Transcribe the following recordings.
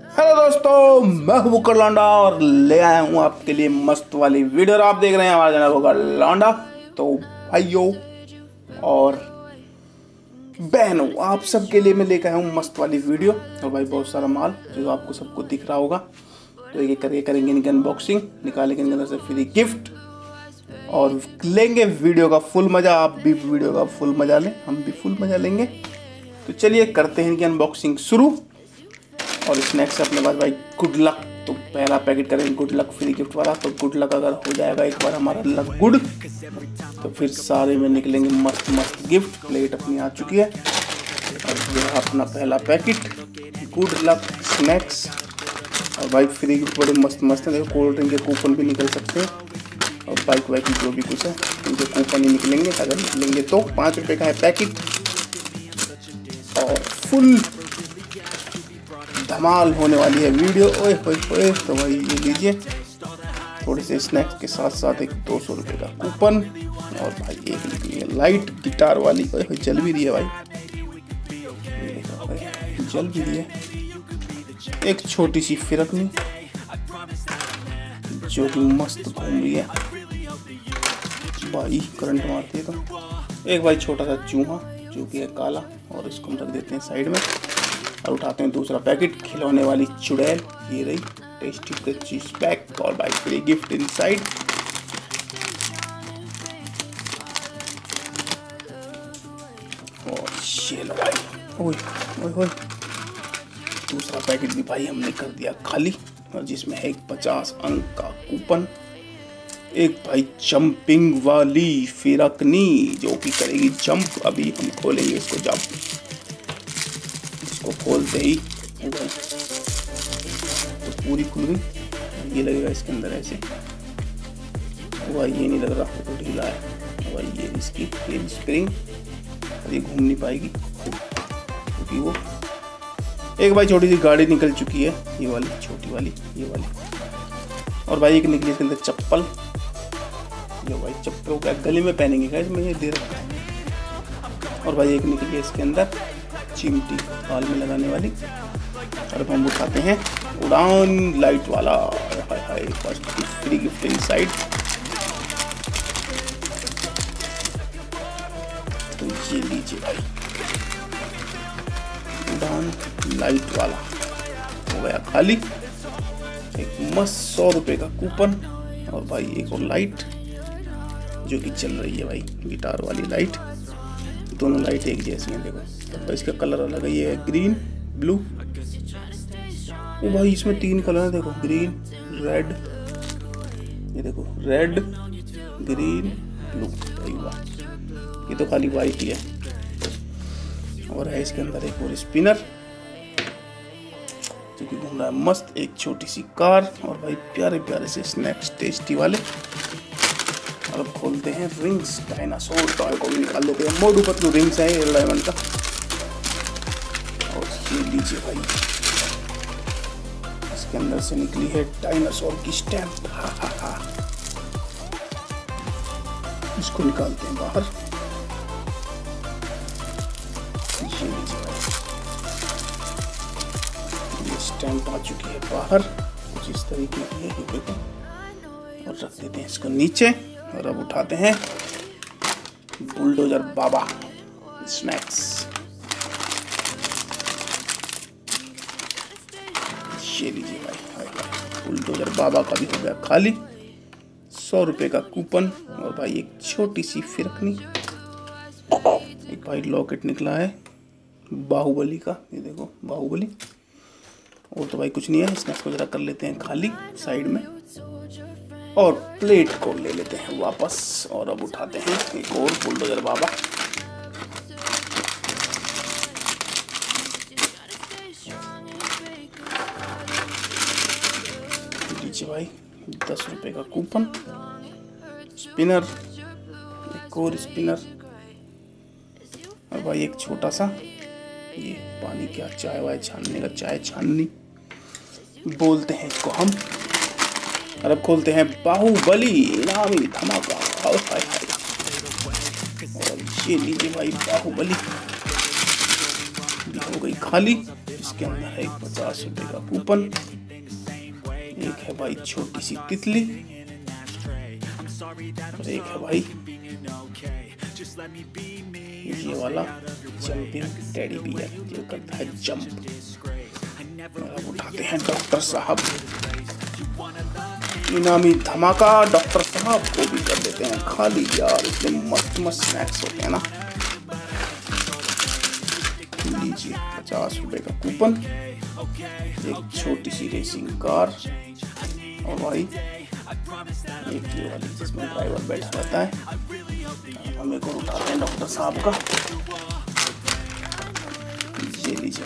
Hello दोस्तों, मैं हूं बुकर लौंडा और ले आया हूं आपके लिए मस्त वाली वीडियो। और आप देख रहे हैं हमारा चैनल बुकर लौंडा। तो भाइयों और बहनों, आप सबके लिए मैं लेकर आया हूं मस्त वाली वीडियो। और भाई बहुत सारा माल जो आपको सबको दिख रहा होगा। तो एक एक करके करेंगे इनकी अनबॉक्सिंग, निकालेंगे इनके अंदर से फ्री गिफ्ट और लेंगे वीडियो का फुल मजा। आप भी वीडियो का फुल मजा लें, हम भी फुल मजा लेंगे। तो चलिए करते हैं इनकी अनबॉक्सिंग शुरू। और स्नैक्स अपने पास भाई गुड लक। तो पहला पैकेट करेंगे गुड लक फ्री गिफ्ट वाला। तो गुड लक अगर हो जाएगा एक बार हमारा लक गुड, तो फिर सारे में निकलेंगे मस्त मस्त गिफ्ट। प्लेट अपनी आ चुकी है और यह अपना पहला पैकेट गुड लक स्नैक्स। और भाई फ्री गिफ्ट बड़े मस्त मस्त हैं। देखो कोल्ड ड्रिंक के कूपन भी निकल सकते हैं और बाइक वाइक जो भी कुछ है उनके कूपन ही निकलेंगे। अगर निकलेंगे तो 5 रुपये का है पैकेट और फुल धमाल होने वाली है वीडियो। ओए होए होए। तो भाई ये लीजिए, थोड़े से स्नैक्स के साथ साथ एक 200 रुपये का कूपन। और भाई एक निकली है लाइट गिटार वाली। ओए होए, जल भी रही है भाई, जल भी रही है। एक छोटी सी फिरकनी जो कि मस्त घूम रही है भाई, करंट मारती है। तो एक भाई छोटा सा चूहा जो कि है काला, और इसको हम रख देते हैं साइड में। और उठाते हैं दूसरा पैकेट खिलौने वाली चुड़ैल। ये रही टेस्टी चीज पैक और भाई फ्री गिफ्ट इनसाइड। और ये लो भाई, ओए ओए ओए। दूसरा पैकेट भी भाई हमने कर दिया खाली, और जिसमें है एक 50 अंक का कूपन। एक भाई जंपिंग वाली फिरकनी जो कि करेगी जंप। अभी हम खोलेंगे इसको, जंप इसको खोलते ही तो पूरी खुल गई। ये लगेगा इसके अंदर ऐसे। भाई ये नहीं लग रहा, तो ढीला है भाई। ये इसकी ये स्प्रिंग, और ये घूम नहीं पाएगी क्योंकि वो एक भाई छोटी सी गाड़ी निकल चुकी है, ये वाली छोटी वाली, ये वाली। और भाई एक निकली इसके अंदर चप्पल, जो भाई चप्पल क्या गले में पहनेंगे क्या, इसमें ये दे रखा है। और भाई एक निकली है इसके अंदर चिमटी बाल में लगाने वाली। और हम उठाते हैं उड़ान लाइट वाला। Hi hi, first free gift inside. तो ये लीजिए भाई, उड़ान लाइट वाला हो गया खाली। एक मस्त 100 रुपये का कूपन। और भाई एक और लाइट जो कि चल रही है भाई, गिटार वाली लाइट। दोनों लाइट एक जैसी हैं, देखो। तो इसका कलर अलग है, ये है ग्रीन ब्लू। ओ भाई इसमें 3 कलर है, देखो ग्रीन रेड, ये देखो रेड ग्रीन ब्लू। भाई वाह, ये तो खाली वाइट ही है। और है इसके अंदर एक और स्पिनर जो कि घूम रहा है मस्त। एक छोटी सी कार और भाई प्यारे प्यारे से स्नैक्स टेस्टी वाले। और अब खोलते हैं रिंग्स, डायनासोर टॉय को भी निकाल लेते हैं। मोटू पतलू रिंग्स है ये डायमंड का। और ये लीजिए भाई, इसके अंदर से निकली है डायनासोर की स्टैम्प। इसको निकालते हैं बाहर। ये लीजिए भाई, ये स्टैम्प आ चुकी है बाहर कुछ इस तरीके की है, ये देखो। और रख देते हैं इसको नीचे। और अब उठाते हैं बुलडोजर बाबा स्नैक्स। ये लीजिए भाई, हाय हाय, बुलडोजर बाबा का भी हो गया खाली। 100 रुपये का कूपन। और भाई एक छोटी सी फिरकनी। एक भाई लॉकेट निकला है बाहुबली का, ये देखो बाहुबली। और तो भाई कुछ नहीं है। स्नैक्स को जरा कर लेते हैं खाली साइड में, और प्लेट को ले लेते हैं वापस। और अब उठाते हैं एक और बुलडोजर बाबा। लीजिए भाई 10 रुपये का कूपन, स्पिनर, एक और स्पिनर। और भाई एक छोटा सा ये पानी क्या, चाय वाय छानने का, चाय छाननी बोलते हैं इसको हम। और अब खोलते हैं बाहुबली इनामी धमाका। और ये लीजिए भाई बाहुबली हो गई खाली, इसके अंदर है एक 50 रुपए का कूपन, एक है भाई छोटी सी तितली, और एक है भाई ये वाला जंपिंग टेडी बियर जो करता है जंप। अब उठाते हैं डॉक्टर साहब, इनामी धमाका डॉक्टर साहब को भी कर देते हैं खाली यार, इतने मस्त मस्त स्नैक्स होते हैं ना। लीजिए 50 रुपए का कूपन, एक छोटी सी रेसिंग कार, और भाई एक ये वाली जिसमें ड्राइवर बैठा रहता है। हम एक और उठाते हैं डॉक्टर साहब का, ये लीजिए।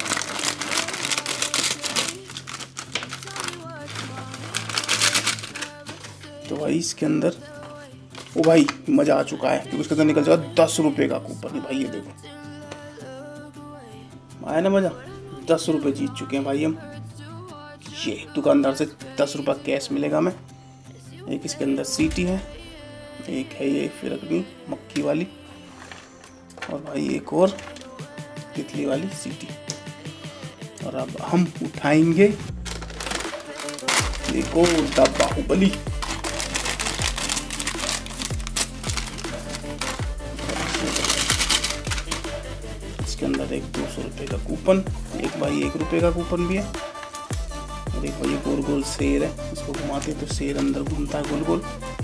तो भाई इसके अंदर ओ भाई मजा आ चुका है, क्योंकि उसके अंदर निकल जाएगा 10 रुपए का कूपन। भाई ये देखो आया ना मजा, 10 रुपए जीत चुके हैं भाई हम। ये दुकानदार से 10 रुपये कैश मिलेगा हमें। एक इसके अंदर सीटी है, एक है ये फिरकनी मक्खी वाली, और भाई एक और तितली वाली सीटी। और अब हम उठाएंगे एक और डब्बा बाहुबली। इसके अंदर एक 200 रुपये का कूपन, एक भाई 1 रुपये का कूपन भी है, और एक भाई गोल गोल शेर है, इसको घुमाते तो शेर अंदर घूमता है गोल गोल।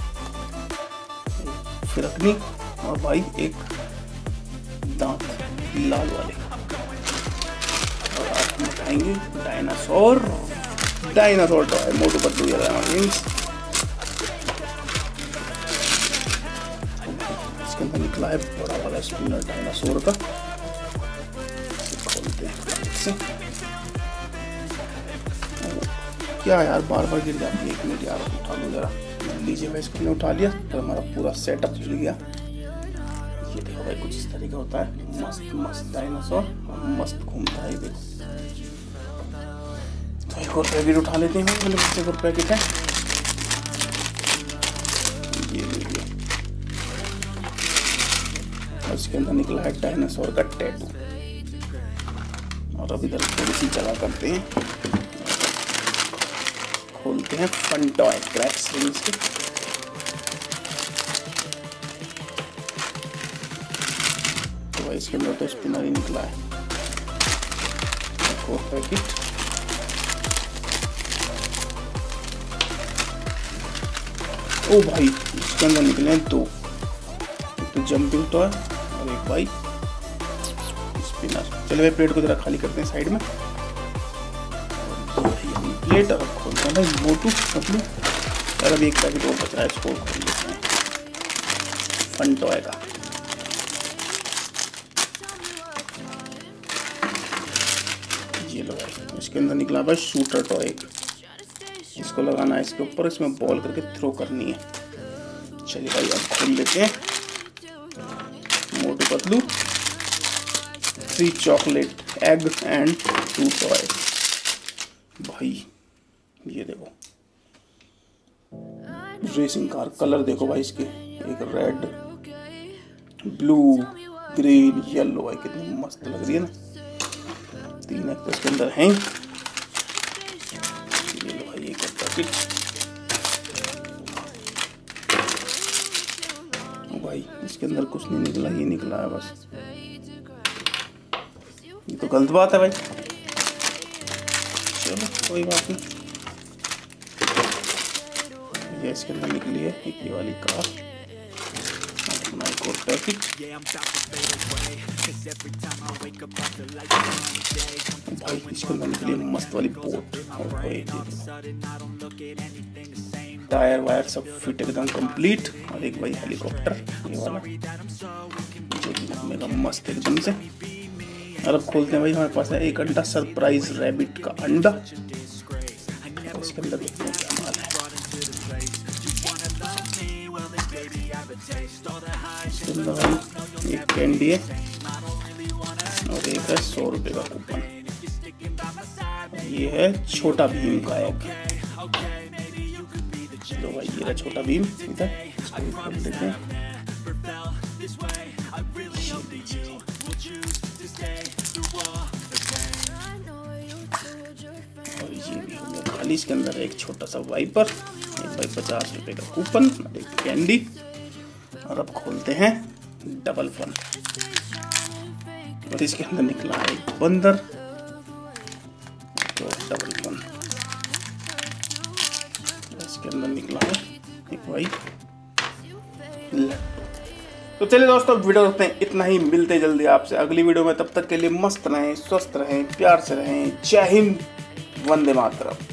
फिरकनी और भाई एक दांत लाल वाले। और आज हम उठाएंगे डायनासोर टॉय मोटू पतलू इसके अंदर निकला है बड़ा वाला स्पिनर डायनासोर का। खोलते हैं से। क्या यार बार बार गिर जाती है, 1 मिनट यार उठा लो जरा। लीजिए भाई इसको हमने उठा लिया, तो हमारा पूरा सेटअप जुड़ गया। ये देखो भाई कुछ इस तरीके होता है, मस्त मस्त डायनासोर मस्त घूमता है। देखो तो एक और पैकेट उठा लेते हैं, मतलब एक और पैकेट है, ये लीजिए। और इसके अंदर निकला है डायनासोर का टैटू। और अब इधर थोड़ी सी जगह करते हैं, खोलते हैं फन टॉय क्रैक्स रिंग्स के। तो भाई इसके अंदर तो स्पिनर ही निकला है। एक और पैकेट, ओ भाई इसके अंदर निकले हैं 2, एक तो जंपिंग टॉय और एक भाई स्पिनर। चलिए भाई प्लेट को जरा खाली करते हैं साइड में, प्लेट और खोलते हैं भाई मोटू पतलू। यार अभी एक पैकेट और बच रहा है, इसको खोल लेते हैं फन टॉय का। ये लो भाई इसके अंदर निकला भाई शूटर टॉय एक, इसको लगाना है इसके ऊपर, इसमें बॉल करके थ्रो करनी है। चलिए भाई अब खोल लेते हैं Motu Patlu 3 chocolate egg and 2 toy. भाई ये देखो रेसिंग कार, कलर देखो भाई इसके, एक रेड ब्लू ग्रीन येलो। भाई कितनी मस्त लग रही है ना। 3 एक तो इसके अंदर हैं। ये लो भाई एक पैकेट। भाई इसके अंदर कुछ नहीं निकला, ये निकला है बस। ये तो गलत बात है भाई, चलो कोई बात नहीं। ये इसके अंदर निकली है एक ये वाली कार, अपना एक और पैकेट। भाई इसके अंदर निकली है मस्त वाली बोट, और भाई टायर वायर सब फिट एकदम कंप्लीट। और एक भाई हेलीकॉप्टर ये वाला जो मेरा मस्त एकदम से। और अब खोलते हैं भाई, हमारे पास है एक अंडा, सरप्राइज रैबिट का अंडा। इसके अंदर देखते हैं क्या माल है। इसके अंदर भाई एक कैंडी है और एक है 100 रुपये का कूपन। ये है छोटा भीम का एग। चलो भाई ये रहा छोटा भीम, इधर इसको भी खोल देते हैं। ये भी हो गया खाली। इसके अंदर एक छोटा सा वाइपर, एक भाई 50 रुपये का कूपन, एक कैंडी। और अब खोलते हैं डबल फन। और इसके अंदर निकला है एक बंदर, तो डबल फन। इसके अंदर निकला है एक भाई लट्टू। तो चलिए दोस्तों, वीडियो देखते हैं इतना ही। मिलते जल्दी आपसे अगली वीडियो में, तब तक के लिए मस्त रहें, स्वस्थ रहें, प्यार से रहें। जय हिंद, वंदे मातरम।